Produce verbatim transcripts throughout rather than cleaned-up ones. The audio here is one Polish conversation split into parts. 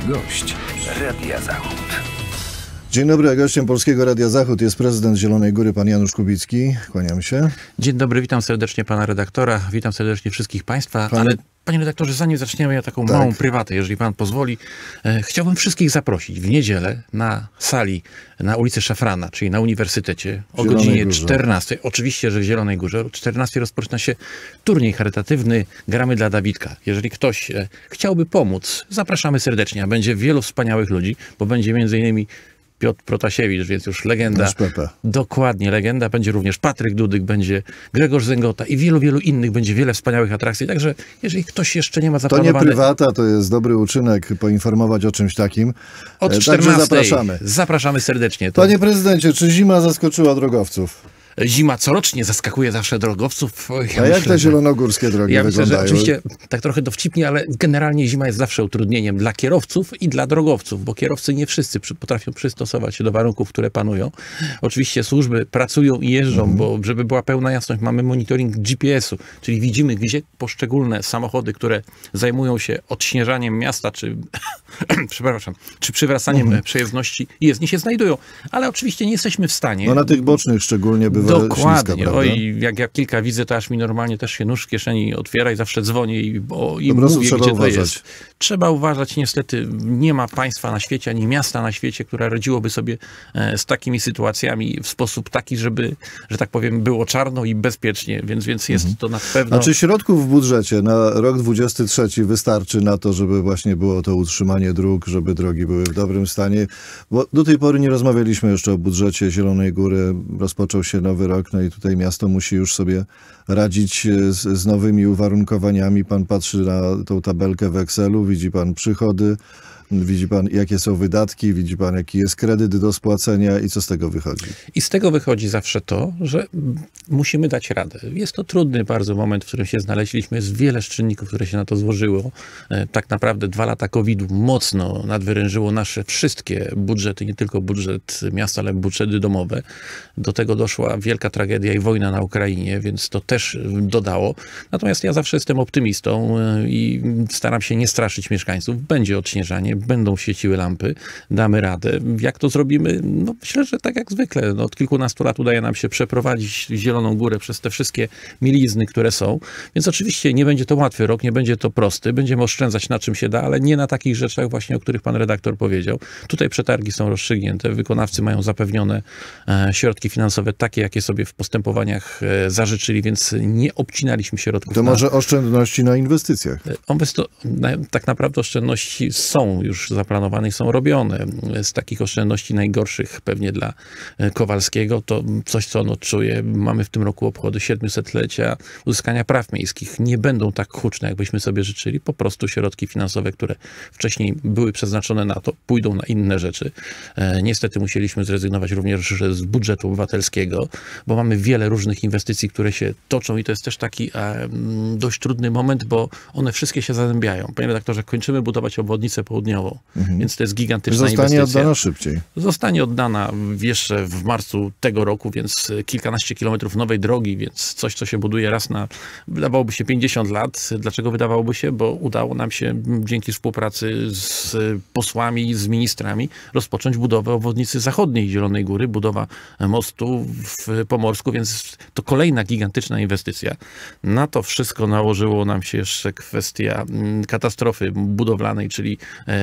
gość Radia Zachód. Dzień dobry, a gościem Polskiego Radia Zachód jest prezydent Zielonej Góry, pan Janusz Kubicki. Kłaniam się. Dzień dobry, witam serdecznie pana redaktora, witam serdecznie wszystkich państwa, pan... ale panie redaktorze, zanim zaczniemy, ja taką tak. małą prywatę, jeżeli pan pozwoli, e, chciałbym wszystkich zaprosić w niedzielę na sali na ulicy Szafrana, czyli na Uniwersytecie o Zielonej godzinie Górze. czternastej. Oczywiście, że w Zielonej Górze o czternastej rozpoczyna się turniej charytatywny Gramy dla Dawidka. Jeżeli ktoś e, chciałby pomóc, zapraszamy serdecznie, a będzie wielu wspaniałych ludzi, bo będzie między innymi Piotr Protasiewicz, więc już legenda. Nasz Pepe. Dokładnie, legenda. Będzie również Patryk Dudyk, będzie Grzegorz Zęgota i wielu, wielu innych. Będzie wiele wspaniałych atrakcji. Także jeżeli ktoś jeszcze nie ma zaplanowane... To nie prywata, to jest dobry uczynek poinformować o czymś takim. Od czternastej. Zapraszamy. Zapraszamy serdecznie. To... Panie prezydencie, czy zima zaskoczyła drogowców? Zima corocznie zaskakuje zawsze drogowców. Ja A myślę, jak te że... zielonogórskie drogi ja wyglądają? Myślę, że oczywiście tak trochę dowcipnie, ale generalnie zima jest zawsze utrudnieniem dla kierowców i dla drogowców, bo kierowcy nie wszyscy przy, potrafią przystosować się do warunków, które panują. Oczywiście służby pracują i jeżdżą, mhm. bo żeby była pełna jasność, mamy monitoring G P S u, czyli widzimy, gdzie poszczególne samochody, które zajmują się odśnieżaniem miasta, czy przepraszam, czy przywracaniem mhm. przejezdności jezdni się znajdują. Ale oczywiście nie jesteśmy w stanie... No na tych bocznych szczególnie bywa Dokładnie. śliska, Oj, jak ja kilka widzę, to aż mi normalnie też się nóż w kieszeni otwiera i zawsze dzwonię i, o, i mówię, gdzie trzeba to uważać. jest. Trzeba uważać. Niestety nie ma państwa na świecie, ani miasta na świecie, które radziłoby sobie e, z takimi sytuacjami w sposób taki, żeby, że tak powiem, było czarno i bezpiecznie, więc, więc jest mhm. to na pewno... A czy środków w budżecie na rok dwudziesty trzeci wystarczy na to, żeby właśnie było to utrzymanie dróg, żeby drogi były w dobrym stanie? Bo do tej pory nie rozmawialiśmy jeszcze o budżecie Zielonej Góry. Rozpoczął się nowy rok, no i tutaj miasto musi już sobie radzić z, z nowymi uwarunkowaniami. Pan patrzy na tą tabelkę w Excelu, widzi pan przychody, widzi pan, jakie są wydatki, widzi pan, jaki jest kredyt do spłacenia i co z tego wychodzi? I z tego wychodzi zawsze to, że musimy dać radę. Jest to trudny bardzo moment, w którym się znaleźliśmy. Jest wiele czynników, które się na to złożyło. Tak naprawdę dwa lata kowida mocno nadwyrężyło nasze wszystkie budżety, nie tylko budżet miasta, ale budżety domowe. Do tego doszła wielka tragedia i wojna na Ukrainie, więc to też dodało. Natomiast ja zawsze jestem optymistą i staram się nie straszyć mieszkańców. Będzie odśnieżanie, będą świeciły lampy, damy radę. Jak to zrobimy? No myślę, że tak jak zwykle. No, od kilkunastu lat udaje nam się przeprowadzić Zieloną Górę przez te wszystkie mielizny, które są. Więc oczywiście nie będzie to łatwy rok, nie będzie to prosty. Będziemy oszczędzać na czym się da, ale nie na takich rzeczach właśnie, o których pan redaktor powiedział. Tutaj przetargi są rozstrzygnięte, wykonawcy mają zapewnione e, środki finansowe takie, jakie sobie w postępowaniach e, zażyczyli, więc nie obcinaliśmy środków. To na... może oszczędności na inwestycjach? Inwesto... Tak naprawdę oszczędności są już zaplanowane i są robione. Z takich oszczędności najgorszych pewnie dla Kowalskiego to coś, co on odczuje. Mamy w tym roku obchody siedmiosetlecia uzyskania praw miejskich. Nie będą tak huczne, jakbyśmy sobie życzyli. Po prostu środki finansowe, które wcześniej były przeznaczone na to, pójdą na inne rzeczy. Niestety musieliśmy zrezygnować również z budżetu obywatelskiego, bo mamy wiele różnych inwestycji, które się toczą i to jest też taki e, dość trudny moment, bo one wszystkie się zazębiają. Panie redaktorze, kończymy budować obwodnicę południową, mhm. więc to jest gigantyczna Zostanie inwestycja. Zostanie oddana szybciej. Zostanie oddana jeszcze w marcu tego roku, więc kilkanaście kilometrów nowej drogi, więc coś, co się buduje raz na, wydawałoby się pięćdziesiąt lat. Dlaczego wydawałoby się? Bo udało nam się dzięki współpracy z posłami, z ministrami rozpocząć budowę obwodnicy zachodniej Zielonej Góry, budowa mostu w Pomorsku, więc to kolejna gigantyczna inwestycja. Na to wszystko nałożyło nam się jeszcze kwestia katastrofy budowlanej, czyli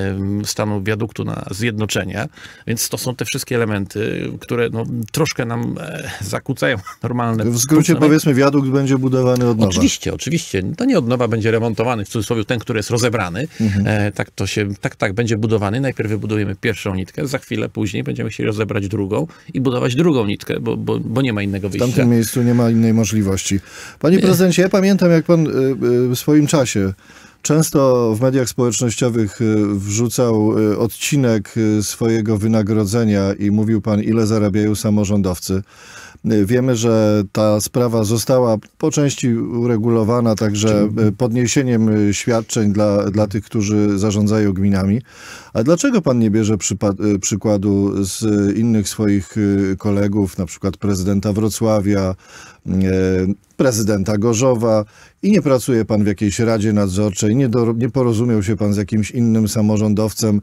stanu wiaduktu na Zjednoczenia, więc to są te wszystkie elementy, które no, troszkę nam e, zakłócają normalne... W skrócie powiedzmy, wiadukt będzie budowany od nowa. Oczywiście, oczywiście. To nie od nowa będzie remontowany, w cudzysłowie ten, który jest rozebrany. Mhm. E, tak to się, tak, tak będzie budowany. Najpierw wybudujemy pierwszą nitkę, za chwilę później będziemy chcieli rozebrać drugą i budować drugą nitkę, bo, bo, bo nie ma innego wyjścia. W tamtym miejscu nie ma innej możliwości. Panie prezydencie, ja pamiętam, jak pan w swoim czasie często w mediach społecznościowych wrzucał odcinek swojego wynagrodzenia i mówił pan, ile zarabiają samorządowcy. Wiemy, że ta sprawa została po części uregulowana także podniesieniem świadczeń dla, dla tych, którzy zarządzają gminami. A dlaczego pan nie bierze przypa- przykładu z innych swoich kolegów, na przykład prezydenta Wrocławia, prezydenta Gorzowa i nie pracuje pan w jakiejś radzie nadzorczej, nie, do, nie porozumiał się pan z jakimś innym samorządowcem,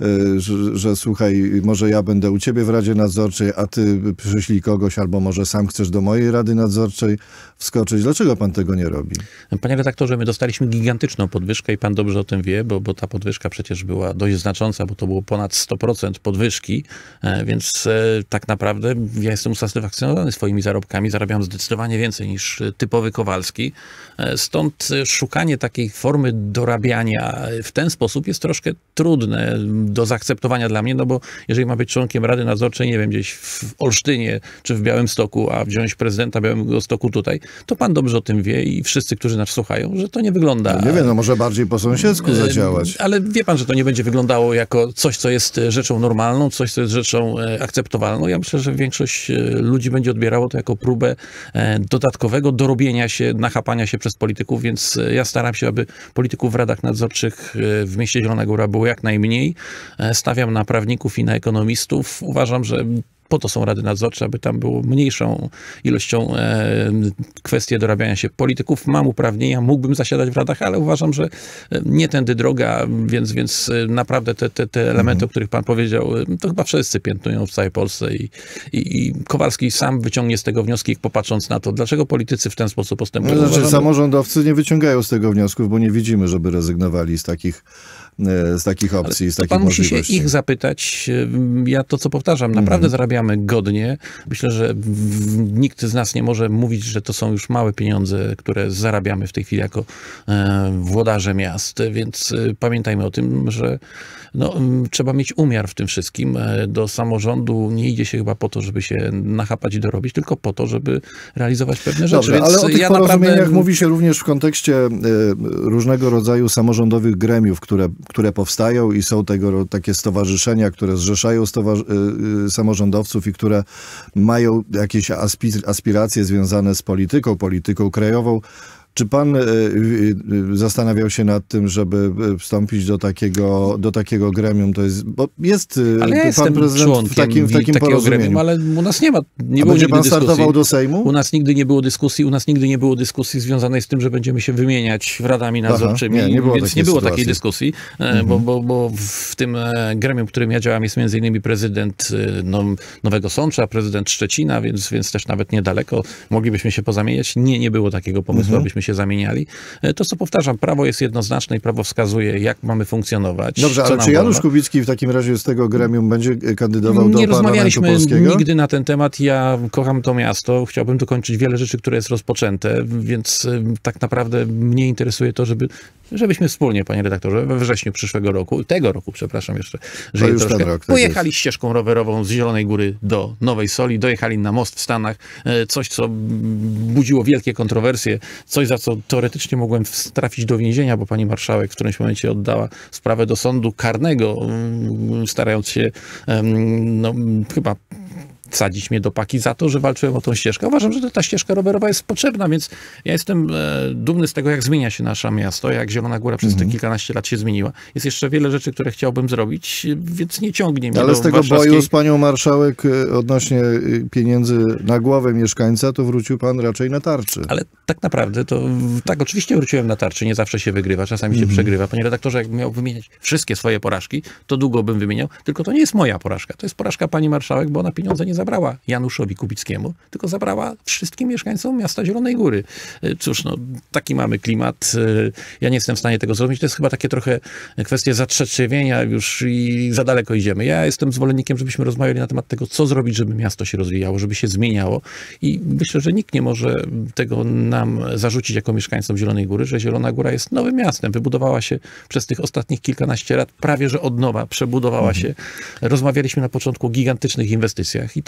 że, że słuchaj, może ja będę u ciebie w radzie nadzorczej, a ty przyślij kogoś, albo może sam chcesz do mojej rady nadzorczej wskoczyć. Dlaczego pan tego nie robi? Panie redaktorze, my dostaliśmy gigantyczną podwyżkę i pan dobrze o tym wie, bo, bo ta podwyżka przecież była dość znacząca, bo to było ponad sto procent podwyżki, więc tak naprawdę ja jestem usatysfakcjonowany swoimi zarobkami, zarabiam zdecydowanie więcej niż typowy Kowalski. Stąd szukanie takiej formy dorabiania w ten sposób jest troszkę trudne do zaakceptowania dla mnie, no bo jeżeli ma być członkiem Rady Nadzorczej, nie wiem, gdzieś w Olsztynie czy w Białymstoku, a wziąć prezydenta Białegostoku tutaj, to pan dobrze o tym wie i wszyscy, którzy nas słuchają, że to nie wygląda... No nie wiem, no może bardziej po sąsiedzku zadziałać. Ale wie pan, że to nie będzie wyglądało jako coś, co jest rzeczą normalną, coś, co jest rzeczą akceptowalną. Ja myślę, że większość ludzi będzie odbierało to jako próbę dodatkowego dorobienia się, nachapania się przez polityków, więc ja staram się, aby polityków w radach nadzorczych w mieście Zielona Góra było jak najmniej. Stawiam na prawników i na ekonomistów. Uważam, że po to są rady nadzorcze, aby tam było mniejszą ilością e, kwestie dorabiania się polityków. Mam uprawnienia, mógłbym zasiadać w radach, ale uważam, że nie tędy droga, więc, więc naprawdę te, te, te elementy, mhm. o których pan powiedział, to chyba wszyscy piętnują w całej Polsce i, i, i Kowalski sam wyciągnie z tego wnioski, popatrząc na to, dlaczego politycy w ten sposób postępują. No, znaczy, uważam, samorządowcy nie wyciągają z tego wniosków, bo nie widzimy, żeby rezygnowali z takich z takich opcji, z takich pan możliwości. Musi się ich zapytać. Ja to, co powtarzam, naprawdę mhm. zarabiamy godnie. Myślę, że w, nikt z nas nie może mówić, że to są już małe pieniądze, które zarabiamy w tej chwili jako e, włodarze miast, więc e, pamiętajmy o tym, że no, m, trzeba mieć umiar w tym wszystkim. E, do samorządu nie idzie się chyba po to, żeby się nachapać i dorobić, tylko po to, żeby realizować pewne rzeczy. Dobrze, więc ale o tych ja porozumieniach naprawdę... mówi się również w kontekście e, różnego rodzaju samorządowych gremiów, które które powstają i są tego takie stowarzyszenia, które zrzeszają stowarz- y, y, samorządowców i które mają jakieś aspi- aspiracje związane z polityką, polityką krajową. Czy pan y, y, zastanawiał się nad tym, żeby wstąpić do takiego, do takiego gremium? To jest, bo jest ale ja pan jestem prezydent w takim, w takim porozumieniu. Gremium, ale u nas nie ma. Nie A było będzie pan dyskusji. startował do Sejmu? U nas nigdy nie było dyskusji, u nas nigdy nie było dyskusji związanej z tym, że będziemy się wymieniać radami nadzorczymi, Aha, nie, nie było więc takiej nie było sytuacji. takiej dyskusji, mhm. bo, bo, bo w tym gremium, w którym ja działam, jest między innymi prezydent no, Nowego Sącza, prezydent Szczecina, więc, więc też nawet niedaleko moglibyśmy się pozamieniać. Nie, nie było takiego pomysłu, mhm. abyśmy się zamieniali. To, co powtarzam, prawo jest jednoznaczne i prawo wskazuje, jak mamy funkcjonować. Dobrze, ale czy Janusz Kubicki w takim razie z tego gremium będzie kandydował do Nie Parlamentu Polskiego? Nie rozmawialiśmy nigdy na ten temat. Ja kocham to miasto, chciałbym dokończyć wiele rzeczy, które jest rozpoczęte, więc tak naprawdę mnie interesuje to, żeby, żebyśmy wspólnie, panie redaktorze, we wrześniu przyszłego roku, tego roku, przepraszam jeszcze, że już troszkę, ten rok, tak pojechali jest. ścieżką rowerową z Zielonej Góry do Nowej Soli, dojechali na most w Stanach, coś, co budziło wielkie kontrowersje, coś, za co teoretycznie mogłem trafić do więzienia, bo pani marszałek w którymś momencie oddała sprawę do sądu karnego, starając się no, chyba wsadzić mnie do paki za to, że walczyłem o tą ścieżkę. Uważam, że ta ścieżka rowerowa jest potrzebna, więc ja jestem e, dumny z tego, jak zmienia się nasze miasto, jak Zielona Góra przez te kilkanaście lat się zmieniła. Jest jeszcze wiele rzeczy, które chciałbym zrobić, więc nie ciągnie mnie Ale do z tego warszawskiej... boju z panią marszałek odnośnie pieniędzy na głowę mieszkańca, to wrócił pan raczej na tarczy. Ale tak naprawdę to, tak, oczywiście wróciłem na tarczy, nie zawsze się wygrywa, czasami się mm-hmm. przegrywa. Panie redaktorze, jakbym miał wymieniać wszystkie swoje porażki, to długo bym wymieniał, tylko to nie jest moja porażka, to jest porażka pani marszałek, bo ona pieniądze nie zabrała Januszowi Kubickiemu, tylko zabrała wszystkim mieszkańcom miasta Zielonej Góry. Cóż, no, taki mamy klimat. Ja nie jestem w stanie tego zrobić. To jest chyba takie trochę kwestie zatrzeźwienia już i za daleko idziemy. Ja jestem zwolennikiem, żebyśmy rozmawiali na temat tego, co zrobić, żeby miasto się rozwijało, żeby się zmieniało i myślę, że nikt nie może tego nam zarzucić jako mieszkańcom Zielonej Góry, że Zielona Góra jest nowym miastem. Wybudowała się przez tych ostatnich kilkanaście lat prawie, że od nowa, przebudowała mhm. się. Rozmawialiśmy na początku o gigantycznych inwestycjach i to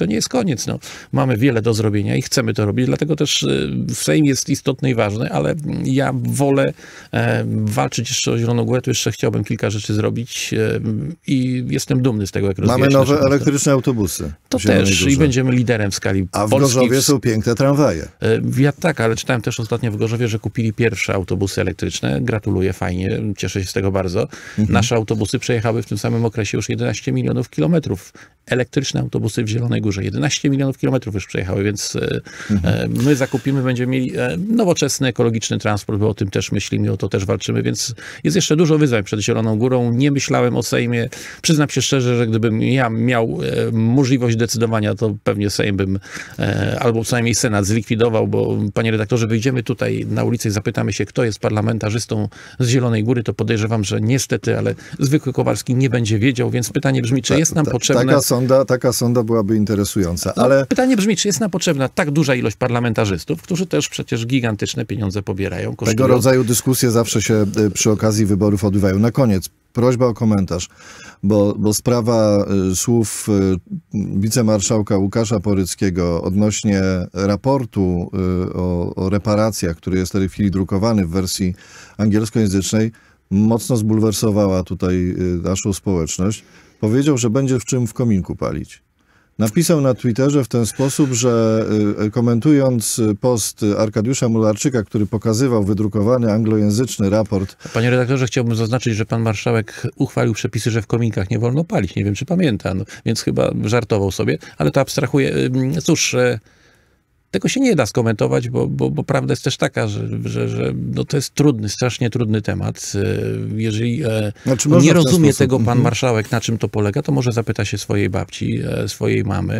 to nie jest koniec. No, mamy wiele do zrobienia i chcemy to robić, dlatego też Sejm jest istotny i ważny, ale ja wolę e, walczyć jeszcze o Zieloną Górę, tu jeszcze chciałbym kilka rzeczy zrobić e, i jestem dumny z tego, jak rozwijać. Mamy nowe elektryczne autobusy. To też Górze. I będziemy liderem w skali A w Polski. Gorzowie są piękne tramwaje. E, ja tak, ale czytałem też ostatnio w Gorzowie, że kupili pierwsze autobusy elektryczne. Gratuluję, fajnie, cieszę się z tego bardzo. Mhm. Nasze autobusy przejechały w tym samym okresie już jedenaście milionów kilometrów. Elektryczne autobusy w Zielonej Górze. jedenaście milionów kilometrów już przejechały, więc mhm. my zakupimy, będziemy mieli nowoczesny, ekologiczny transport, bo o tym też myślimy, o to też walczymy, więc jest jeszcze dużo wyzwań przed Zieloną Górą. Nie myślałem o Sejmie. Przyznam się szczerze, że gdybym ja miał możliwość decydowania, to pewnie Sejm bym, albo przynajmniej Senat zlikwidował, bo panie redaktorze, wyjdziemy tutaj na ulicę i zapytamy się, kto jest parlamentarzystą z Zielonej Góry, to podejrzewam, że niestety, ale zwykły Kowalski nie będzie wiedział, więc pytanie brzmi, czy jest nam ta, ta, potrzebne... Taka sonda, taka sonda byłaby interesująca, no, ale... Pytanie brzmi, czy jest nam potrzebna tak duża ilość parlamentarzystów, którzy też przecież gigantyczne pieniądze pobierają, kosztują. Tego rodzaju dyskusje zawsze się przy okazji wyborów odbywają. Na koniec prośba o komentarz, bo, bo sprawa y, słów y, wicemarszałka Łukasza Poryckiego odnośnie raportu y, o, o reparacjach, który jest w tej chwili drukowany w wersji angielskojęzycznej, mocno zbulwersowała tutaj y, naszą społeczność. Powiedział, że będzie w czym w kominku palić. Napisał na Twitterze w ten sposób, że y, komentując post Arkadiusza Mularczyka, który pokazywał wydrukowany anglojęzyczny raport... Panie redaktorze, chciałbym zaznaczyć, że pan marszałek uchwalił przepisy, że w kominkach nie wolno palić. Nie wiem, czy pamięta, no, więc chyba żartował sobie, ale to abstrahuje. Cóż... Tego się nie da skomentować, bo, bo, bo prawda jest też taka, że, że, że no to jest trudny, strasznie trudny temat. Jeżeli znaczy, nie rozumie tego pan marszałek, na czym to polega, to może zapyta się swojej babci, swojej mamy,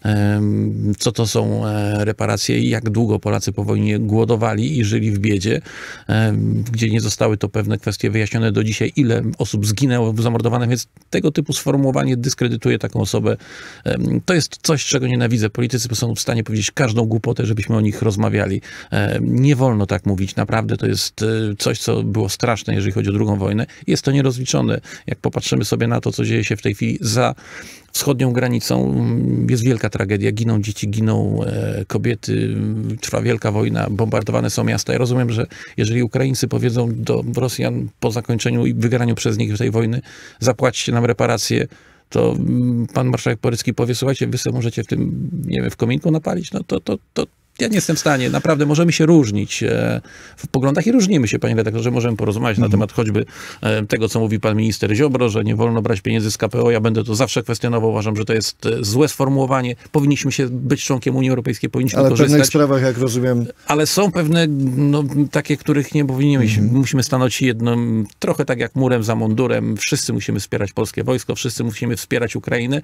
co to są reparacje i jak długo Polacy po wojnie głodowali i żyli w biedzie, gdzie nie zostały to pewne kwestie wyjaśnione do dzisiaj, ile osób zginęło, zamordowane, więc tego typu sformułowanie dyskredytuje taką osobę. To jest coś, czego nienawidzę. Politycy są w stanie powiedzieć każdą głupotę, żebyśmy o nich rozmawiali. Nie wolno tak mówić. Naprawdę to jest coś, co było straszne, jeżeli chodzi o drugą wojnę. Jest to nierozliczone. Jak popatrzymy sobie na to, co dzieje się w tej chwili za wschodnią granicą, jest wielka tragedia. Giną dzieci, giną kobiety, trwa wielka wojna, bombardowane są miasta. Ja rozumiem, że jeżeli Ukraińcy powiedzą do Rosjan po zakończeniu i wygraniu przez nich tej wojny, zapłaćcie nam reparacje, to pan marszałek Porycki powie, słuchajcie, wy sobie możecie w tym, nie wiem, w kominku napalić, no to, to, to ja nie jestem w stanie. Naprawdę możemy się różnić w poglądach i różnimy się, panie redaktorze, możemy porozmawiać mm. na temat choćby tego, co mówi pan minister Ziobro, że nie wolno brać pieniędzy z K P O. Ja będę to zawsze kwestionował. Uważam, że to jest złe sformułowanie. Powinniśmy się być członkiem Unii Europejskiej, powinniśmy ale korzystać. Ale w pewnych sprawach, jak rozumiem... Ale są pewne, no, takie, których nie powinniśmy. Mm. Musimy stanąć jednym, trochę tak jak murem za mundurem. Wszyscy musimy wspierać polskie wojsko, wszyscy musimy wspierać Ukrainę.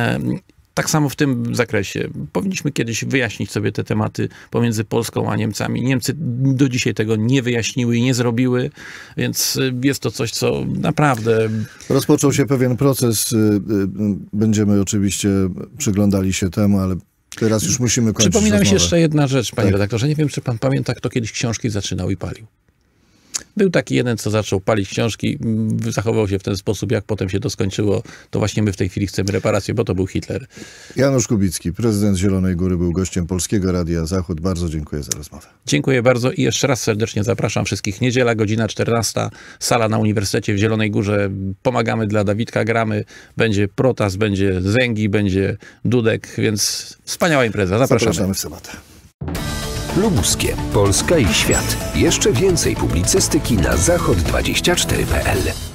Tak samo w tym zakresie. Powinniśmy kiedyś wyjaśnić sobie te tematy pomiędzy Polską a Niemcami. Niemcy do dzisiaj tego nie wyjaśniły i nie zrobiły, więc jest to coś, co naprawdę... Rozpoczął się pewien proces. Będziemy oczywiście przyglądali się temu, ale teraz już musimy kończyć Przypomina mi się rozmowę. jeszcze jedna rzecz, panie tak. redaktorze. Nie wiem, czy pan pamięta, kto kiedyś książki zaczynał i palił. Był taki jeden, co zaczął palić książki, zachował się w ten sposób, jak potem się to skończyło, to właśnie my w tej chwili chcemy reparację, bo to był Hitler. Janusz Kubicki, prezydent Zielonej Góry, był gościem Polskiego Radia Zachód. Bardzo dziękuję za rozmowę. Dziękuję bardzo i jeszcze raz serdecznie zapraszam wszystkich. Niedziela, godzina czternasta, sala na Uniwersytecie w Zielonej Górze. Pomagamy dla Dawidka, gramy. Będzie Protas, będzie Zęgi, będzie Dudek, więc wspaniała impreza. Zapraszamy. Zapraszamy w sobotę. Lubuskie, Polska i świat. Jeszcze więcej publicystyki na zachod dwadzieścia cztery kropka p l.